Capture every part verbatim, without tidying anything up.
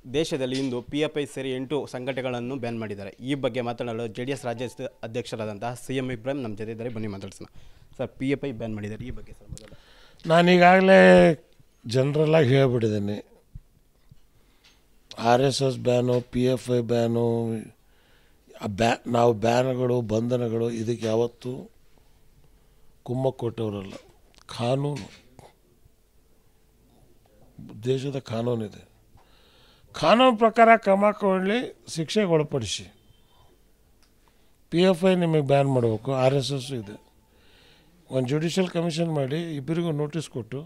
ದೇಶದಲ್ಲಿ ಇಂದು P F I ಸೇರಿ ಎಂಟು ಸಂಘಟನೆಗಳನ್ನು ಬ್ಯಾನ್ ಮಾಡಿದ್ದಾರೆ. ಈ ಬಗ್ಗೆ ಮಾತನಾಡಲು ಜೆ ಡಿ ಎಸ್ ರಾಜ್ಯ ಅಧ್ಯಕ್ಷರಾದಂತಹ ಸಿ ಎಂ ಇಬ್ರಾಹಿಂ ನಮ್ಮ ಜೊತೆ ಇದ್ದಾರೆ. ಬನ್ನಿ ಮಾತಾಡ್ಸೋಣ. Sir, P F I ban ಮಾಡಿದ್ದಾರೆ, ಈ ಬಗ್ಗೆ ಸರ್ ಮೊದಲು ನಾನೀಗಾಗಲೇ ಜನರಲ್ಲಾಗಿ ಹೇಳ್ಬಿಟ್ಟಿದ್ದೀನಿ. R S S ban, P F I ban, ಬ್ಯಾ ನಾವು ಬ್ಯಾನ್ಗಳು ಬಂಧನಗಳು ಇದಕ್ಕೆ ಯಾವತ್ತೂ ಕುಮ್ಮಕ್ಕು ಕೊಟ್ಟವರಲ್ಲ. ಕಾನೂನು, ದೇಶದ ಕಾನೂನಿದೆ. ಕಾನೂನು ಪ್ರಕಾರ ಕ್ರಮ ಕೊಳ್ಳಿ, ಶಿಕ್ಷೆಗೆ ಒಳಪಡಿಸಿ. ಪಿ ಎಫ್ ಐ ನಿಮಗೆ ಬ್ಯಾನ್ ಮಾಡಬೇಕು, ಆರ್ ಎಸ್ ಎಸ್ ಇದೆ. ಒಂದು ಜುಡಿಷಿಯಲ್ ಕಮಿಷನ್ ಮಾಡಿ ಇಬ್ಬರಿಗೂ ನೋಟಿಸ್ ಕೊಟ್ಟು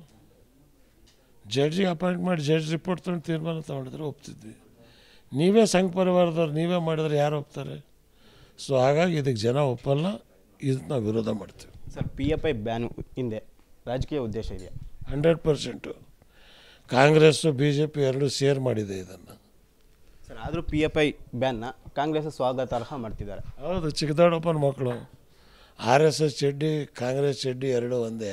ಜಡ್ಜಿಗೆ ಅಪಾಯಿಂಟ್ ಮಾಡಿ ಜಡ್ಜ್ ರಿಪೋರ್ಟ್ ತೊಗೊಂಡು ತೀರ್ಮಾನ ತೊಗೊಂಡಿದ್ರೆ ಒಪ್ತಿದ್ವಿ. ನೀವೇ ಸಂಘ ಪರಿವಾರದವ್ರು ನೀವೇ ಮಾಡಿದ್ರೆ ಯಾರು ಒಪ್ತಾರೆ? ಸೊ ಹಾಗಾಗಿ ಇದಕ್ಕೆ ಜನ ಒಪ್ಪಲ್ಲ, ಇದಕ್ಕೆ ನಾವು ವಿರೋಧ ಮಾಡ್ತೀವಿ. Sir, P F I ban ಹಿಂದೆ ರಾಜಕೀಯ ಉದ್ದೇಶ ಇದೆಯಾ? Hundred percent Congress B J P ಎರಡೂ ಶೇರ್ ಮಾಡಿದೆ ಇದನ್ನು. ಸರ್, ಆದರೂ ಪಿ ಎಫ್ ಐ ಬ್ಯಾನ್ನ ಕಾಂಗ್ರೆಸ್ ಸ್ವಾಗತಾರ್ಹ ಮಾಡ್ತಿದ್ದಾರೆ. ಹೌದು, ಚಿಕ್ಕದೊಡ್ಡಪ್ಪನ ಮಕ್ಕಳು. ಆರ್ ಎಸ್ ಎಸ್ ಚಡ್ಡಿ, ಕಾಂಗ್ರೆಸ್ ಚಡ್ಡಿ ಎರಡೂ ಒಂದೇ.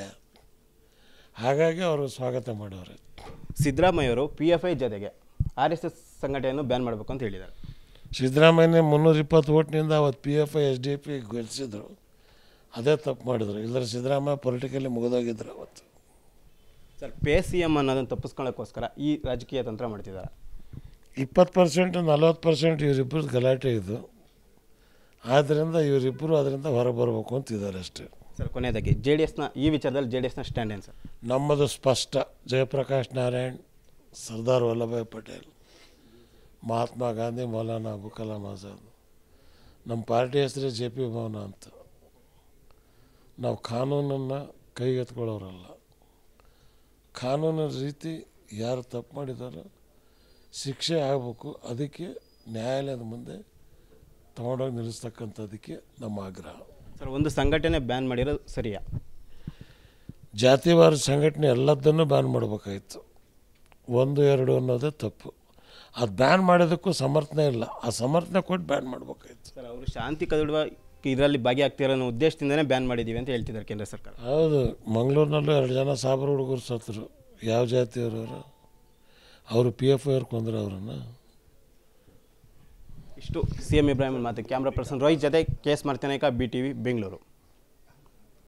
ಹಾಗಾಗಿ ಅವರು ಸ್ವಾಗತ ಮಾಡೋರು. ಸಿದ್ದರಾಮಯ್ಯವರು ಪಿ ಎಫ್ ಐ ಜೊತೆಗೆ ಆರ್ ಎಸ್ ಎಸ್ ಸಂಘಟನೆಯನ್ನು ಬ್ಯಾನ್ ಮಾಡಬೇಕು ಅಂತ ಹೇಳಿದ್ದಾರೆ. ಸಿದ್ದರಾಮಯ್ಯನೇ ಮುನ್ನೂರ ಇಪ್ಪತ್ತು ಓಟ್ನಿಂದ ಅವತ್ತು P F I S D P ಗೆಲ್ಲಿಸಿದ್ರು. ಅದೇ ತಪ್ಪು ಮಾಡಿದ್ರು. ಇಲ್ಲದ್ರೆ ಸಿದ್ದರಾಮಯ್ಯ ಪೊಲಿಟಿಕಲಿ ಮುಗಿದೋಗಿದ್ರು ಅವತ್ತು. ಸರ್, ಪೇ ಸಿ ಎಮ್ ಅನ್ನೋದನ್ನು ತಪ್ಪಿಸ್ಕೊಳ್ಳೋಕ್ಕೋಸ್ಕರ ಈ ರಾಜಕೀಯ ತಂತ್ರ ಮಾಡ್ತಿದ್ದಾರೆ. ಇಪ್ಪತ್ತು ಪರ್ಸೆಂಟ್ ನಲ್ವತ್ತು ಪರ್ಸೆಂಟ್ ಇವರಿಬ್ಬರದ್ದು ಗಲಾಟೆ ಇದು. ಆದ್ದರಿಂದ ಇವರಿಬ್ಬರು ಅದರಿಂದ ಹೊರಬರಬೇಕು ಅಂತಿದ್ದಾರೆ ಅಷ್ಟೇ. ಸರ್, ಕೊನೆಯದಾಗಿ ಜೆ ಡಿ ಎಸ್ನ ಈ ವಿಚಾರದಲ್ಲಿ ಜೆ ಡಿ ಎಸ್ನ ಸ್ಟ್ಯಾಂಡ್ ಏನು ಸರ್? ನಮ್ಮದು ಸ್ಪಷ್ಟ. ಜಯಪ್ರಕಾಶ್ ನಾರಾಯಣ್, ಸರ್ದಾರ್ ವಲ್ಲಭಾಯ್ ಪಟೇಲ್, ಮಹಾತ್ಮ ಗಾಂಧಿ, ಮೌಲಾನಾ ಅಬುಲ್ ಕಲಾಂ ಆಜಾದ್. ನಮ್ಮ ಪಾರ್ಟಿ ಹೆಸರೇ ಜೆ ಪಿ ಭವನ ಅಂತ. ನಾವು ಕಾನೂನನ್ನು ಕೈಗೆತ್ಕೊಳ್ಳೋರಲ್ಲ. ಕಾನೂನಿನ ರೀತಿ ಯಾರು ತಪ್ಪು ಮಾಡಿದಾರೋ ಶಿಕ್ಷೆ ಆಗಬೇಕು. ಅದಕ್ಕೆ ನ್ಯಾಯಾಲಯದ ಮುಂದೆ ತೊಗೊಂಡೋಗಿ ನಿಲ್ಲಿಸ್ತಕ್ಕಂಥದ್ದಕ್ಕೆ ನಮ್ಮ ಆಗ್ರಹ. ಸರ್, ಒಂದು ಸಂಘಟನೆ ಬ್ಯಾನ್ ಮಾಡಿರೋದು ಸರಿಯಾ? ಜಾತಿವಾರ ಸಂಘಟನೆ ಎಲ್ಲದನ್ನು ಬ್ಯಾನ್ ಮಾಡಬೇಕಾಯಿತು. ಒಂದು ಎರಡು ಅನ್ನೋದೇ ತಪ್ಪು. ಅದು ಬ್ಯಾನ್ ಮಾಡೋದಕ್ಕೂ ಸಮರ್ಥನೆ ಇಲ್ಲ. ಆ ಸಮರ್ಥನೆ ಕೊಟ್ಟು ಬ್ಯಾನ್ ಮಾಡಬೇಕಾಯ್ತು. ಸರ್, ಅವರು ಶಾಂತಿ ಕದಡುವ ಇದರಲ್ಲಿ ಭಾಗಿಯಾಗ್ತಿರೋ ಅನ್ನೋ ಉದ್ದೇಶದಿಂದನೇ ಬ್ಯಾನ್ ಮಾಡಿದ್ದೀವಿ ಅಂತ ಹೇಳ್ತಿದ್ದಾರೆ ಕೇಂದ್ರ ಸರ್ಕಾರ. ಹೌದು, ಮಂಗಳೂರಿನಲ್ಲೂ ಎರಡು ಜನ ಸಾಬರು ಹುಡುಗರು ಸತ್ತರು. ಯಾವ ಜಾತಿಯವರವರು? ಅವರು ಪಿ ಎಫ್ ಐ ಅವ್ರು ಕೊಂದರು ಅವರನ್ನು. ಇಷ್ಟು ಸಿ ಎಂ ಇಬ್ರಾಹಿಂ ಮಾತು. ಕ್ಯಾಮ್ರಾ ಪರ್ಸನ್ ರೋಹಿತ್ ಜೊತೆ K S Marthinayak, B T V Bengaluru.